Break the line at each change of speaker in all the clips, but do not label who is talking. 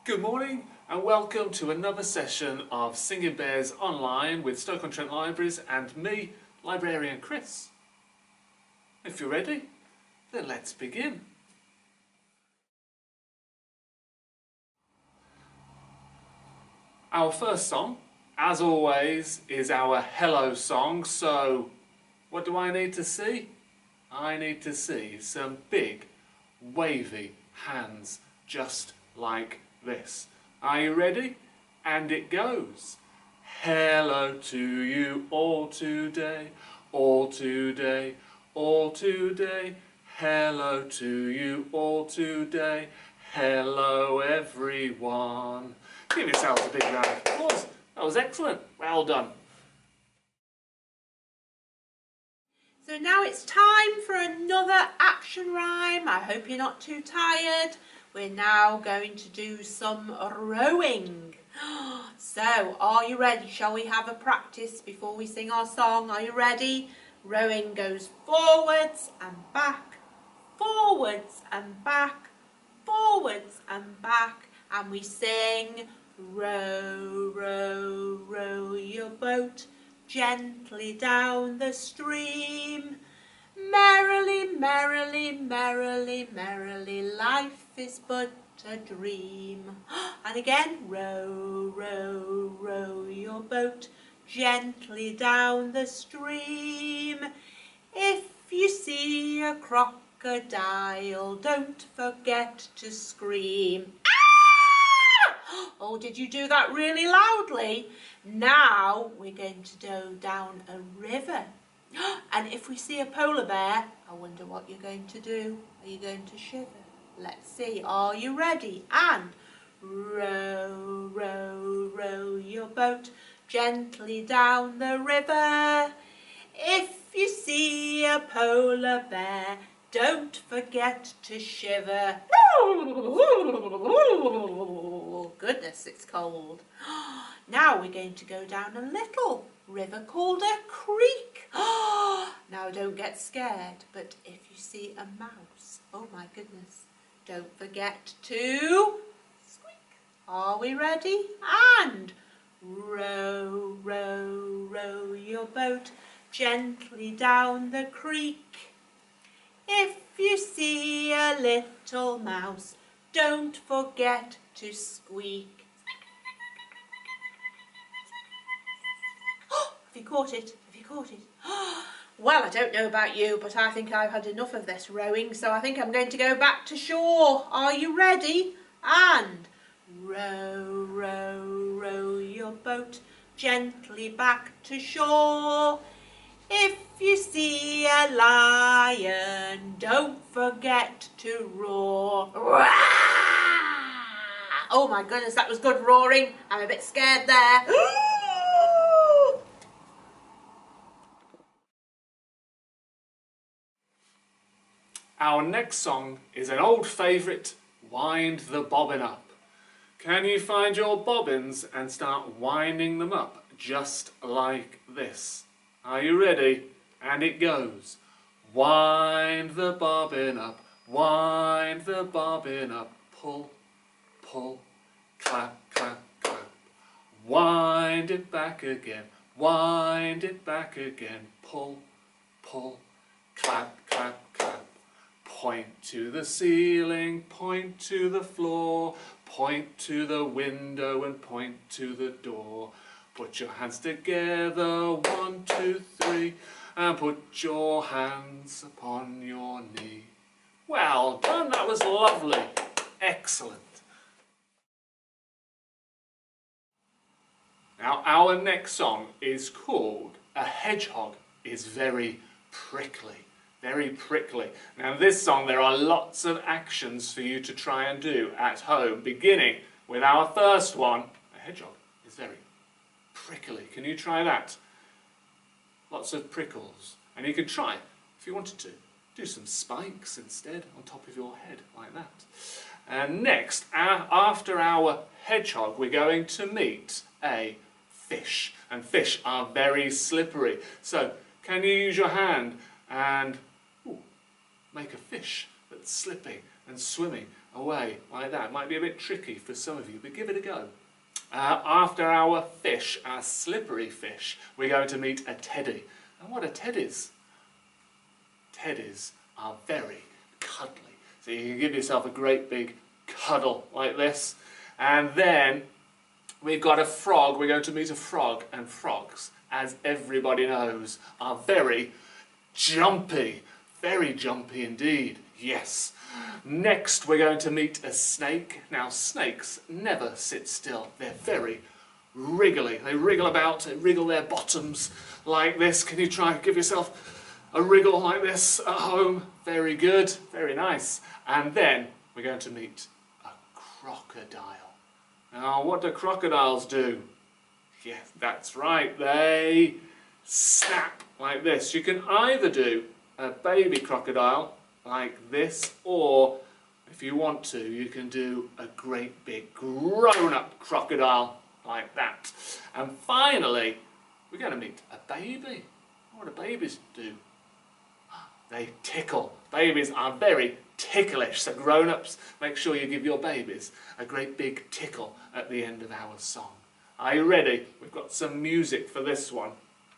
Good morning and welcome to another session of Singing Bears Online with Stoke-on-Trent Libraries and me, Librarian Chris. If you're ready, then let's begin. Our first song, as always, is our hello song, so what do I need to see? I need to see some big, wavy hands just like this. Are you ready? And it goes. Hello to you all today, all today, all today. Hello to you all today. Hello everyone. Give yourselves a big round of applause. That was excellent. Well done.
So now it's time for another action rhyme. I hope you're not too tired. We're now going to do some rowing. So, are you ready? Shall we have a practice before we sing our song? Are you ready? Rowing goes forwards and back, forwards and back, forwards and back. And we sing, row, row, row your boat gently down the stream. Merrily, merrily, merrily, merrily, life is but a dream. And again, row, row, row your boat gently down the stream. If you see a crocodile, don't forget to scream. Ah! Oh, did you do that really loudly? Now we're going to go down a river. And if we see a polar bear, I wonder what you're going to do. Are you going to shiver? Let's see. Are you ready? And row, row, row your boat gently down the river. If you see a polar bear, don't forget to shiver. Goodness, it's cold. Now we're going to go down a little river called a creek. Now don't get scared, but if you see a mouse, oh my goodness, don't forget to squeak. Are we ready? And row, row, row your boat gently down the creek. If you see a little mouse, don't forget to squeak. Have you caught it? Have you caught it? Well, I don't know about you, but I think I've had enough of this rowing, so I think I'm going to go back to shore. Are you ready? And row, row, row your boat gently back to shore. If you see a lion, don't forget to roar. Oh my goodness, that was good roaring. I'm a bit scared there.
Our next song is an old favourite, Wind the Bobbin Up. Can you find your bobbins and start winding them up just like this? Are you ready? And it goes. Wind the bobbin up, wind the bobbin up, pull, pull, clap, clap, clap. Wind it back again, wind it back again, pull, pull, clap, clap, clap. Point to the ceiling, point to the floor, point to the window and point to the door. Put your hands together, 1, 2, 3, and put your hands upon your knee. Well done, that was lovely. Excellent. Now our next song is called A Hedgehog is Very Prickly. Very prickly. Now in this song there are lots of actions for you to try and do at home, beginning with our first one. A hedgehog is very prickly. Can you try that? Lots of prickles. And you could try, if you wanted to, do some spikes instead on top of your head, like that. And next, after our hedgehog, we're going to meet a fish. And fish are very slippery. So, can you use your hand and make a fish that's slipping and swimming away like that. Might be a bit tricky for some of you, but give it a go. After our fish, our slippery fish, we're going to meet a teddy. And what are teddies? Teddies are very cuddly. So you can give yourself a great big cuddle like this. And then we've got a frog. We're going to meet a frog. And frogs, as everybody knows, are very jumpy. Very jumpy indeed. Yes. Next we're going to meet a snake. Now snakes never sit still. They're very wriggly. They wriggle about, they wriggle their bottoms like this. Can you try and give yourself a wriggle like this at home? Very good, very nice. And then we're going to meet a crocodile. Now what do crocodiles do? Yes, that's right, they snap like this. You can either do a baby crocodile like this, or if you want to, you can do a great big grown-up crocodile like that. And finally, we're going to meet a baby. What do babies do? They tickle. Babies are very ticklish, so grown-ups, make sure you give your babies a great big tickle at the end of our song. Are you ready? We've got some music for this one.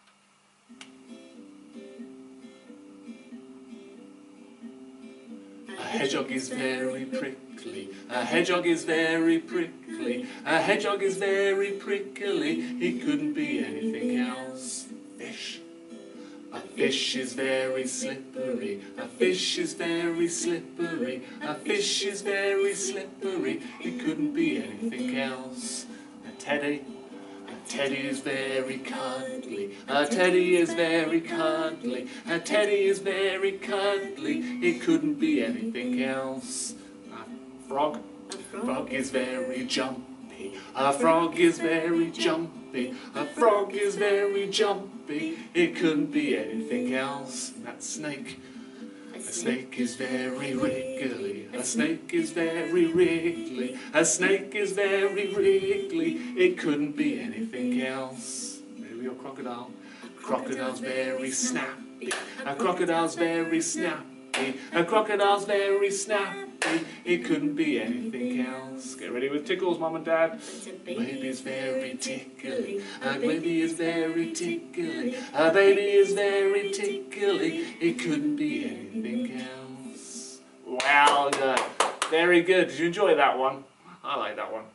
A hedgehog is very prickly, a hedgehog is very prickly, a hedgehog is very prickly, he couldn't be anything else. Fish. A fish is very slippery, a fish is very slippery, a fish is very slippery, he couldn't be anything else. A teddy is very cuddly, a teddy is very cuddly, a teddy is very cuddly, it couldn't be anything else. A frog is very jumpy, a frog is very jumpy, a frog is very jumpy, it couldn't be anything else. And that snake, a snake is very wriggly, a snake is very wriggly, a snake is very wriggly, it couldn't be anything else. Maybe your crocodile. Crocodile's very snappy, a crocodile's very snappy, a crocodile's very snappy, it couldn't be anything else. Get ready with tickles, Mum and Dad. Baby's very tickly, a baby is very tickly, a baby is very tickly, it couldn't be anything else. Well done. Very good. Did you enjoy that one? I like that one.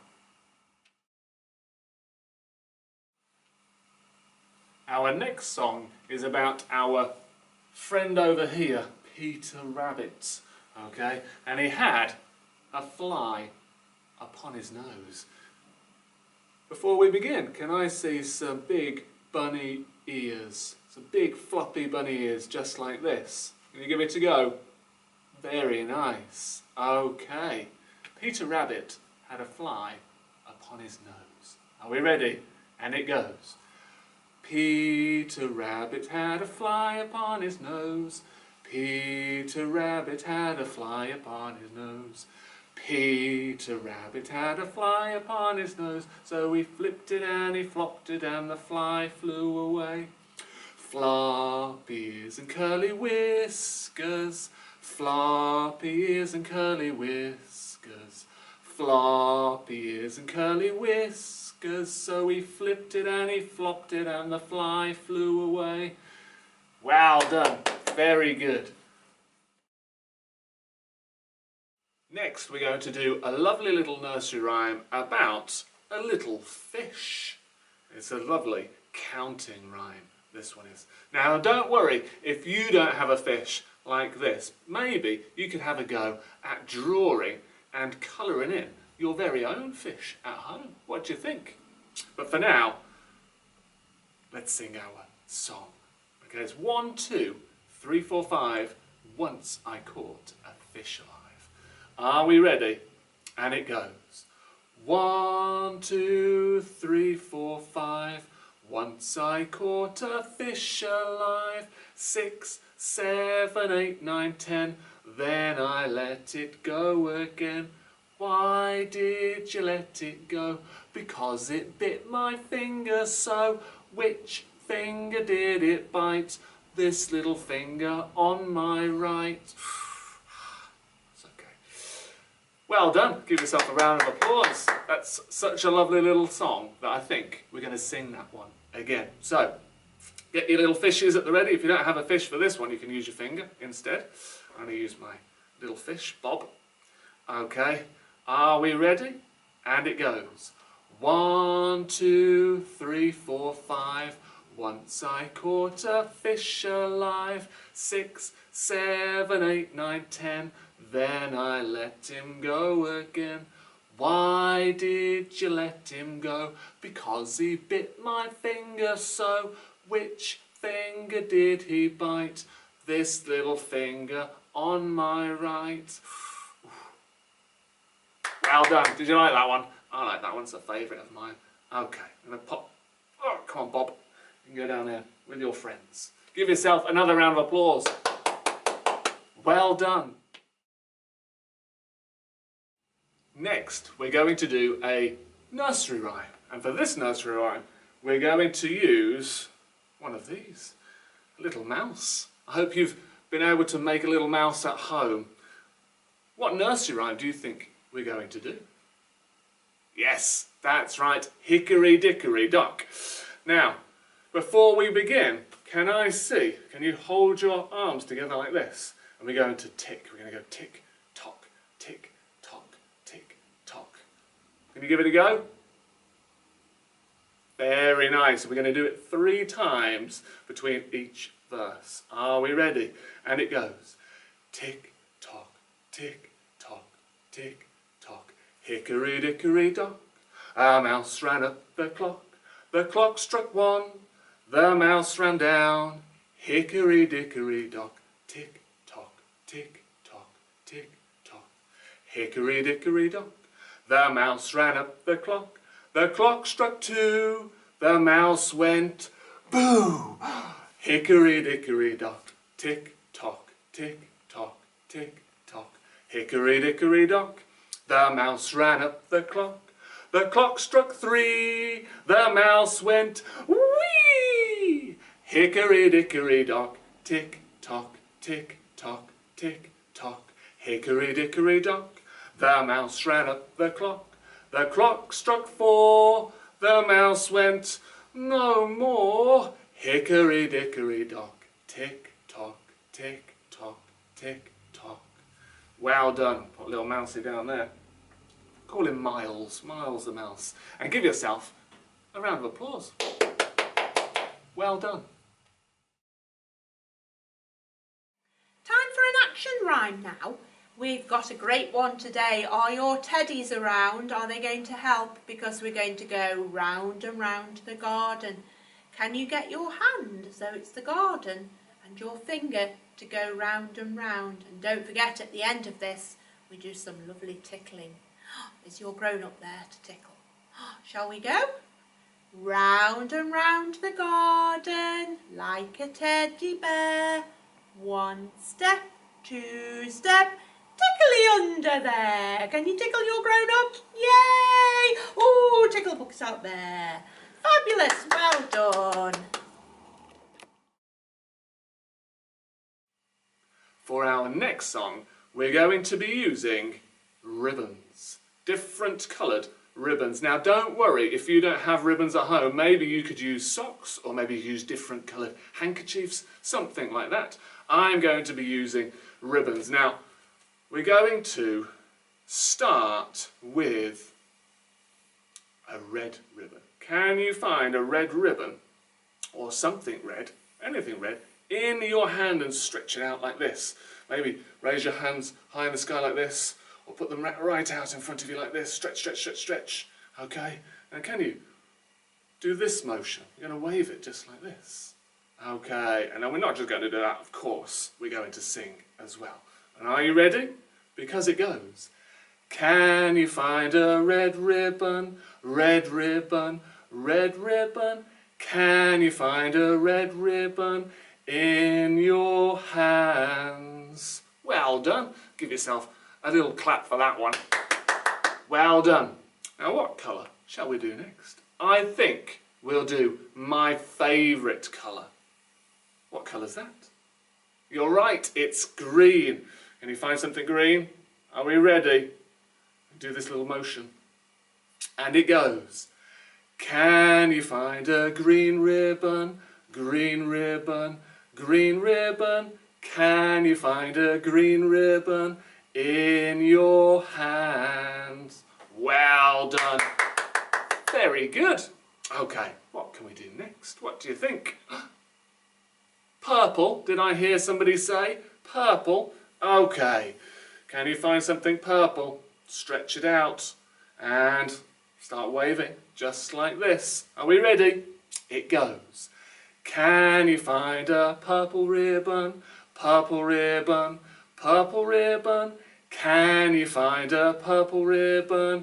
Our next song is about our friend over here, Peter Rabbit. Okay, and he had a fly upon his nose. Before we begin, can I see some big bunny ears? Some big floppy bunny ears just like this. Can you give it a go? Very nice. Okay. Peter Rabbit had a fly upon his nose. Are we ready? And it goes. Peter Rabbit had a fly upon his nose. Peter Rabbit had a fly upon his nose. Peter Rabbit had a fly upon his nose, so he flipped it and he flopped it and the fly flew away. Floppy ears and curly whiskers, floppy ears and curly whiskers, floppy ears and curly whiskers, so he flipped it and he flopped it and the fly flew away. Well done. Very good. Next we're going to do a lovely little nursery rhyme about a little fish. It's a lovely counting rhyme, this one is. Now don't worry if you don't have a fish like this. Maybe you could have a go at drawing and colouring in your very own fish at home. What do you think? But for now, let's sing our song. Okay, it's 1, 2, 3, 4, 5. Once I caught a fish alive. Are we ready? And it goes. 1, 2, 3, 4, 5. Once I caught a fish alive. 6, 7, 8, 9, 10. Then I let it go again. Why did you let it go? Because it bit my finger so. Which finger did it bite? This little finger on my right. It's okay. Well done. Give yourself a round of applause. That's such a lovely little song that I think we're going to sing that one again. So, get your little fishes at the ready. If you don't have a fish for this one, you can use your finger instead. I'm going to use my little fish, Bob. Okay, are we ready? And it goes. 1, 2, 3, 4, 5. Once I caught a fish alive. 6, 7, 8, 9, 10. Then I let him go again. Why did you let him go? Because he bit my finger so. Which finger did he bite? This little finger on my right. Well done. Did you like that one? I like that one. It's a favourite of mine. Okay, I'm going to pop. Oh, come on, Bob. You can go down there with your friends. Give yourself another round of applause. Well done. Next, we're going to do a nursery rhyme. And for this nursery rhyme, we're going to use one of these. A little mouse. I hope you've been able to make a little mouse at home. What nursery rhyme do you think we're going to do? Yes, that's right. Hickory dickory dock. Now, before we begin, can you hold your arms together like this? And we're going to tick. We're going to go tick, tock, tick, tock, tick, tock. Can you give it a go? Very nice. We're going to do it 3 times between each verse. Are we ready? And it goes. Tick, tock, tick, tock, tick, tock. Hickory dickory dock. A mouse ran up the clock. The clock struck 1. The mouse ran down. Hickory dickory dock. Tick, tock, tick, tock, tick, tock. Hickory dickory dock. The mouse ran up the clock. The clock struck 2. The mouse went boo. Hickory dickory dock. Tick tock, tick tock, tick tock. Hickory dickory dock. The mouse ran up the clock. The clock struck 3. The mouse went wee. Hickory dickory dock. Tick tock, tick tock, tick tock. Hickory dickory dock. The mouse ran up the clock. The clock struck 4. The mouse went no more. Hickory dickory dock. Tick tock, tick tock, tick tock. Well done. Put little mousey down there. Call him Miles. Miles the mouse. And give yourself a round of applause. Well done.
Time for an action rhyme now. We've got a great one today. Are your teddies around? Are they going to help? Because we're going to go round and round the garden. Can you get your hand so it's the garden and your finger to go round and round? And don't forget, at the end of this, we do some lovely tickling. Is your grown-up there to tickle? Shall we go? Round and round the garden like a teddy bear. 1 step, 2 step, tickly under there. Can you tickle your grown-up? Yay! Oh, tickle books out there. Fabulous, well done.
For our next song, we're going to be using ribbons. Different coloured ribbons. Now don't worry if you don't have ribbons at home. Maybe you could use socks, or maybe use different coloured handkerchiefs, something like that. I'm going to be using ribbons. Now, we're going to start with a red ribbon. Can you find a red ribbon, or something red, anything red, in your hand and stretch it out like this? Maybe raise your hands high in the sky like this, or put them right out in front of you like this. Stretch, stretch, stretch, stretch. Okay? And can you do this motion? You're going to wave it just like this. Okay, and now we're not just going to do that, of course. We're going to sing as well. And are you ready? Because it goes. Can you find a red ribbon, red ribbon, red ribbon? Can you find a red ribbon in your hands? Well done. Give yourself a little clap for that one. Well done. Now what colour shall we do next? I think we'll do my favourite colour. What colour's that? You're right, it's green. Can you find something green? Are we ready? do this little motion. And it goes. Can you find a green ribbon, green ribbon, green ribbon? Can you find a green ribbon in your hands? Well done. Very good. Okay, what can we do next? What do you think? Purple, did I hear somebody say? Purple? Okay. Can you find something purple? Stretch it out and start waving, just like this. Are we ready? It goes. Can you find a purple ribbon, purple ribbon, purple ribbon? Can you find a purple ribbon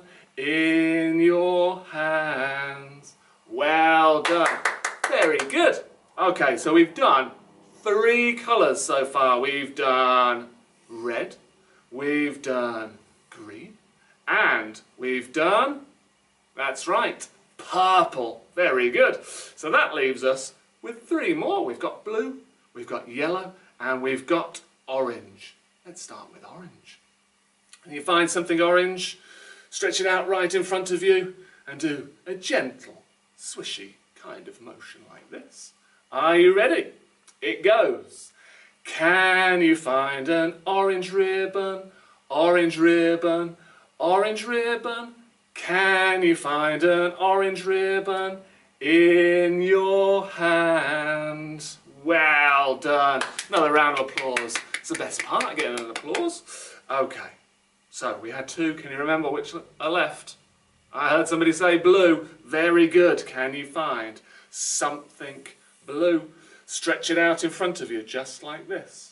in your hands? Well done. Very good. Okay, so we've done 3 colours so far. We've done red, we've done green, and we've done, that's right, purple. Very good. So that leaves us with 3 more. We've got blue, we've got yellow, and we've got orange. Let's start with orange. And you find something orange, stretch it out right in front of you and do a gentle, swishy kind of motion like this. Are you ready? It goes. Can you find an orange ribbon, orange ribbon, orange ribbon? Can you find an orange ribbon in your hand? Well done. Another round of applause. It's the best part, getting an applause. Okay, so we had 2. Can you remember which are left? I heard somebody say blue. Very good. Can you find something blue? Stretch it out in front of you, just like this.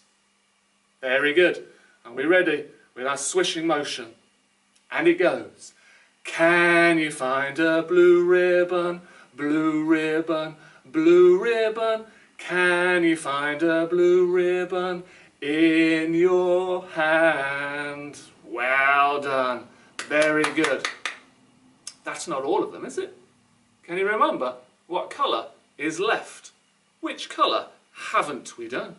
Very good. Are we ready? With our swishing motion. And it goes. Can you find a blue ribbon, blue ribbon, blue ribbon? Can you find a blue ribbon in your hand? Well done. Very good. That's not all of them, is it? Can you remember what colour is left? Which colour haven't we done?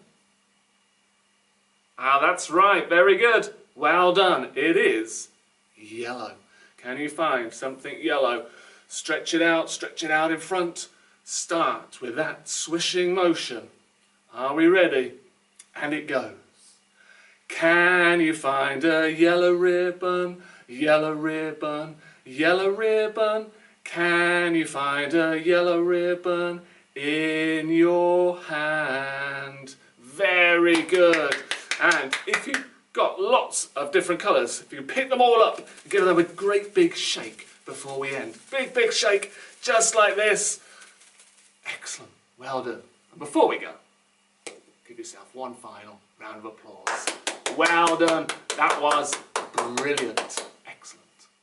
Ah, that's right. Very good. Well done. It is yellow. Can you find something yellow? Stretch it out in front. Start with that swishing motion. Are we ready? And it goes. Can you find a yellow ribbon, yellow ribbon, yellow ribbon? Can you find a yellow ribbon in your hand? Very good. And if you've got lots of different colours, if you pick them all up and give them a great big shake before we end. Big, big shake, just like this. Excellent. Well done. And before we go, give yourself one final round of applause. Well done. That was brilliant. Excellent.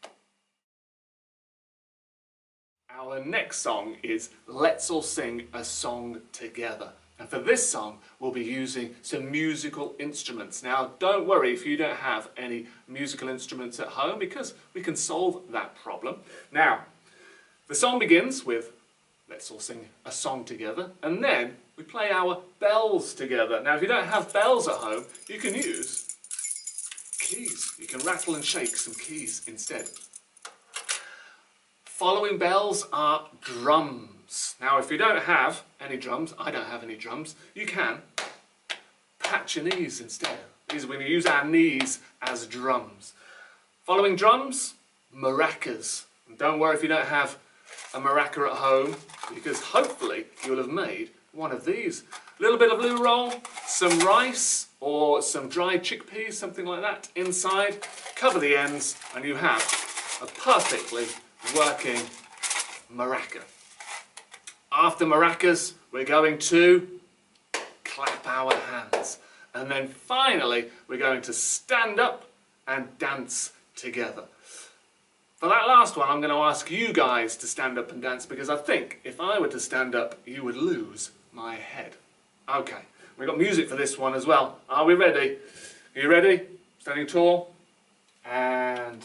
Our next song is Let's All Sing a Song Together. And for this song, we'll be using some musical instruments. Now, don't worry if you don't have any musical instruments at home, because we can solve that problem. Now, the song begins with Let's All Sing a Song Together, and then we play our bells together. Now, if you don't have bells at home, you can use keys. You can rattle and shake some keys instead. Following bells are drums. Now, if you don't have any drums, I don't have any drums, you can pat your knees instead. We're going to use our knees as drums. Following drums, maracas. And don't worry if you don't have a maraca at home, because hopefully you'll have made one of these. A little bit of loo roll, some rice or some dried chickpeas, something like that, inside. Cover the ends and you have a perfectly working maraca. After maracas, we're going to clap our hands. And then finally, we're going to stand up and dance together. For that last one, I'm going to ask you guys to stand up and dance, because I think if I were to stand up, you would lose my head. Okay, we've got music for this one as well. Are we ready? Are you ready? Standing tall. And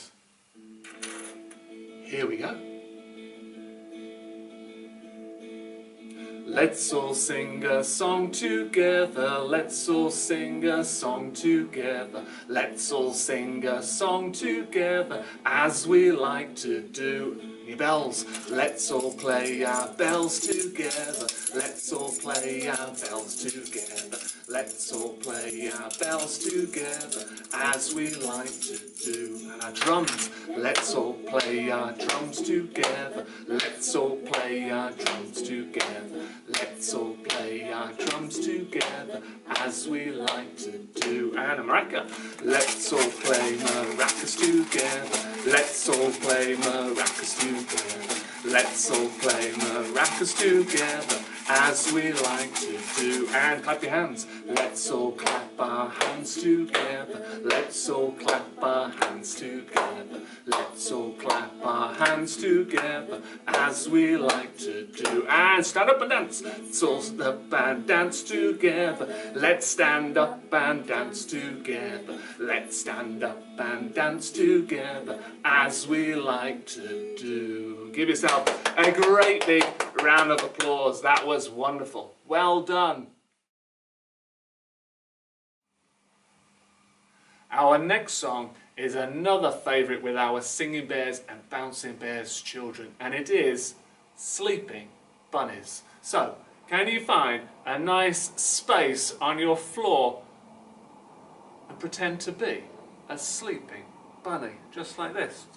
here we go. Let's all sing a song together. Let's all sing a song together. Let's all sing a song together as we like to do. Your bells. Let's all play our bells together. Let's all play our bells together. Let's all play our bells together as we like to do. And our drums. Let's all play our drums together. Let's all play our drums together. Let's all play our drums together as we like to do. And a maraca. Let's all play maracas together. Let's all play maracas together. Let's all play maracas together as we like to do. And clap your hands. Let's all clap our hands together. Let's all clap our hands together. Let's all clap our hands together as we like to do. And stand up and dance. Let's all stand up and dance together. Let's stand up and dance together. Let's stand up and dance together as we like to do. Give yourself a great big round of applause. That was wonderful. Well done. Our next song is another favourite with our Singing Bears and Bouncing Bears children, and it is Sleeping Bunnies. So, can you find a nice space on your floor and pretend to be a sleeping bunny, just like this?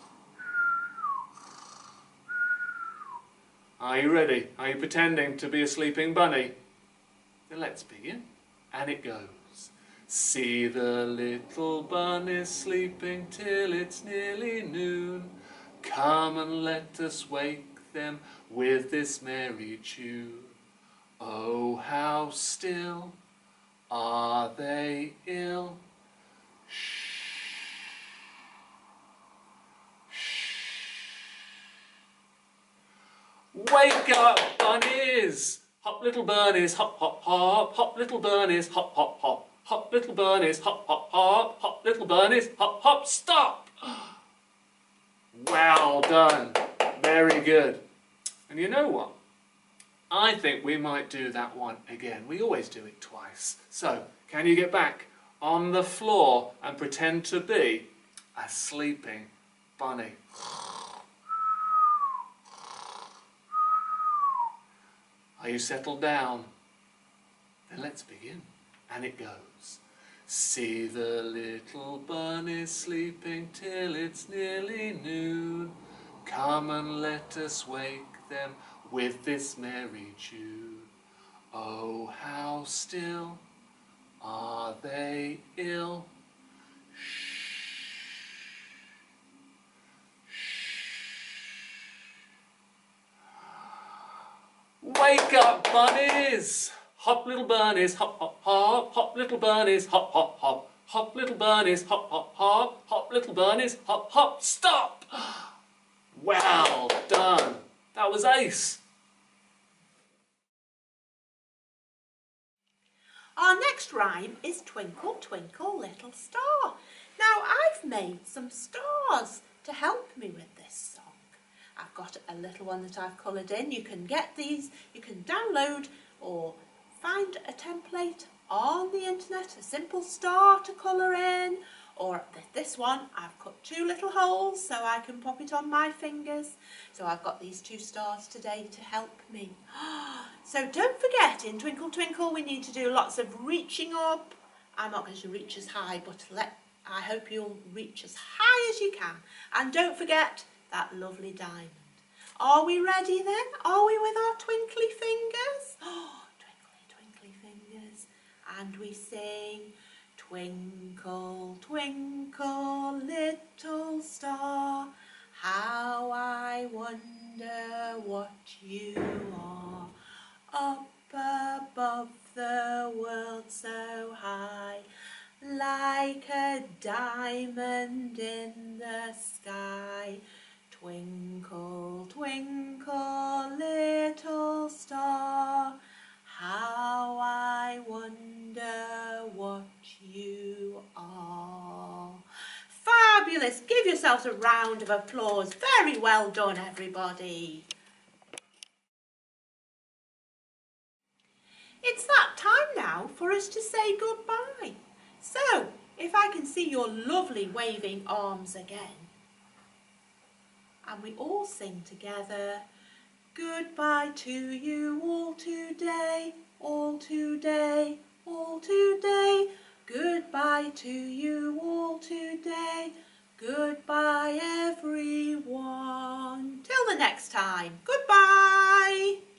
Are you ready? Are you pretending to be a sleeping bunny? Then let's begin. And it goes. See the little bunnies sleeping till it's nearly noon. Come and let us wake them with this merry tune. Oh, how still are they ill? Shh. Wake up, bunnies! Hop, little bunnies, hop, hop, hop. Hop, little bunnies, hop, hop, hop. Hop, little bunnies, hop, hop, hop. Hop, little bunnies, hop, hop. Stop! Well done. Very good. And you know what? I think we might do that one again. We always do it twice. So, can you get back on the floor and pretend to be a sleeping bunny? Are you settled down? Then let's begin. And it goes. See the little bunnies sleeping till it's nearly noon. Come and let us wake them with this merry tune. Oh, how still are they ill? Shh. Wake up, bunnies! Hop, little bunnies, hop, hop, hop. Hop, little bunnies, hop, hop, hop. Hop, little bunnies, hop, hop, hop. Hop, little bunnies, hop, hop. Stop! Well done. That was ace.
Our next rhyme is Twinkle, Twinkle, Little Star. Now, I've made some stars to help me with this song. I've got a little one that I've coloured in. You can get these, you can download or find a template on the internet, a simple star to colour in, or this one I've cut two little holes so I can pop it on my fingers. So I've got these two stars today to help me. So don't forget, in Twinkle Twinkle we need to do lots of reaching up. I'm not going to reach as high, but I hope you'll reach as high as you can. And don't forget that lovely diamond. Are we ready then? Are we with our twinkly fingers? Oh, twinkly, twinkly fingers. And we sing, twinkle, twinkle, little star, how I wonder what you are. Up above the world so high, like a diamond in the sky. Twinkle, twinkle, little star, how I wonder what you are. Fabulous! Give yourselves a round of applause. Very well done, everybody. now for us to say goodbye. So, if I can see your lovely waving arms again. And we all sing together. Goodbye to you all today, all today, all today. Goodbye to you all today. Goodbye everyone. Till the next time. Goodbye.